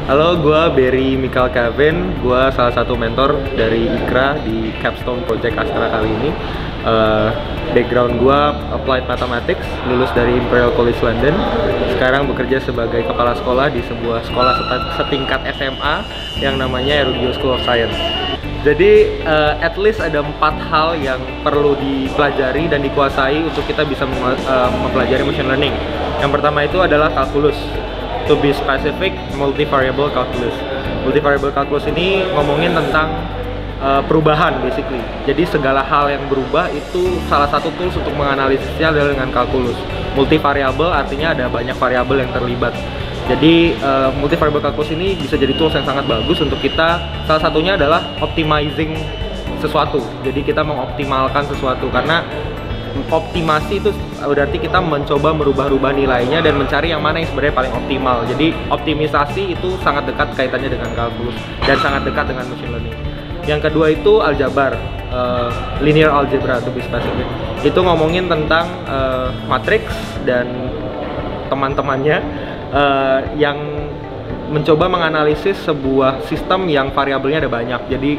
Halo, gue Berry Michael Kevin. Gue salah satu mentor dari IKRA di Capstone Project Astra kali ini. Background gue Applied Mathematics, lulus dari Imperial College London. Sekarang bekerja sebagai kepala sekolah di sebuah sekolah setingkat SMA yang namanya Erugio School of Science. Jadi at least ada 4 hal yang perlu dipelajari dan dikuasai untuk kita bisa mempelajari machine learning. Yang pertama itu adalah kalkulus. To be specific, multivariable calculus. Multivariable calculus ini ngomongin tentang perubahan basically. Jadi segala hal yang berubah itu salah satu tools untuk menganalisisnya adalah dengan kalkulus. Multivariable artinya ada banyak variabel yang terlibat. Jadi multivariable calculus ini bisa jadi tools yang sangat bagus untuk kita. Salah satunya adalah optimizing sesuatu. Jadi kita mengoptimalkan sesuatu, karena optimasi itu berarti kita mencoba merubah-rubah nilainya dan mencari yang mana yang sebenarnya paling optimal. Jadi optimisasi itu sangat dekat kaitannya dengan kalkulus dan sangat dekat dengan machine learning. Yang kedua itu aljabar, linear algebra to be specific. Itu ngomongin tentang matriks dan teman-temannya yang mencoba menganalisis sebuah sistem yang variabelnya ada banyak. Jadi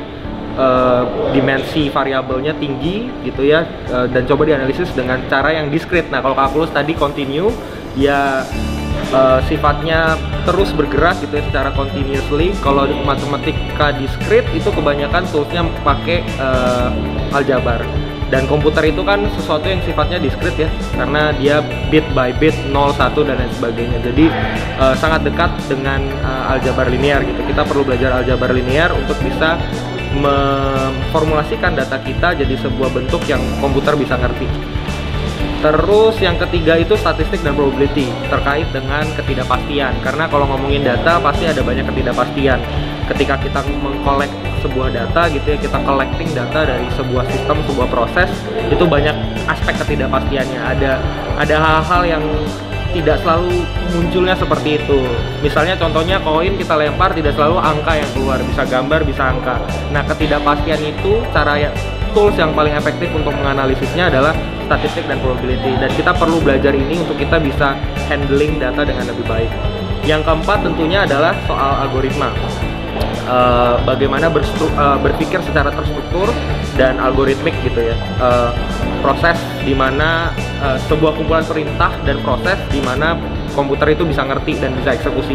dimensi variabelnya tinggi gitu ya, dan coba dianalisis dengan cara yang diskrit. Nah, kalau kalkulus tadi continue, ya sifatnya terus bergerak gitu ya secara continuously. Kalau matematika diskrit itu kebanyakan toolsnya pakai aljabar. Dan komputer itu kan sesuatu yang sifatnya diskrit ya, karena dia bit by bit, 0, 1, dan lain sebagainya. Jadi sangat dekat dengan aljabar linear gitu. Kita perlu belajar aljabar linear untuk bisa memformulasikan data kita jadi sebuah bentuk yang komputer bisa ngerti. Terus yang ketiga itu statistik dan probability, terkait dengan ketidakpastian. Karena kalau ngomongin data pasti ada banyak ketidakpastian. Ketika kita mengkolek sebuah data gitu ya, kita collecting data dari sebuah sistem, sebuah proses, itu banyak aspek ketidakpastiannya. Ada hal-hal yang tidak selalu munculnya seperti itu. Misalnya contohnya koin kita lempar, tidak selalu angka yang keluar, bisa gambar, bisa angka. Nah, ketidakpastian itu tools yang paling efektif untuk menganalisisnya adalah statistik dan probability, dan kita perlu belajar ini untuk kita bisa handling data dengan lebih baik. Yang keempat tentunya adalah soal algoritma. Bagaimana berpikir secara terstruktur dan algoritmik gitu ya. Proses di mana sebuah kumpulan perintah dan proses di mana komputer itu bisa ngerti dan bisa eksekusi.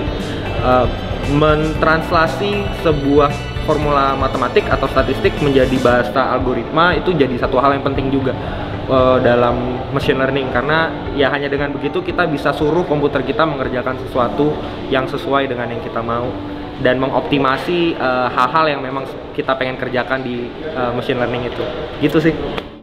Mentranslasi sebuah formula matematik atau statistik menjadi bahasa algoritma itu jadi satu hal yang penting juga dalam machine learning, karena ya hanya dengan begitu kita bisa suruh komputer kita mengerjakan sesuatu yang sesuai dengan yang kita mau dan mengoptimasi hal-hal yang memang kita pengen kerjakan di machine learning itu. Gitu sih.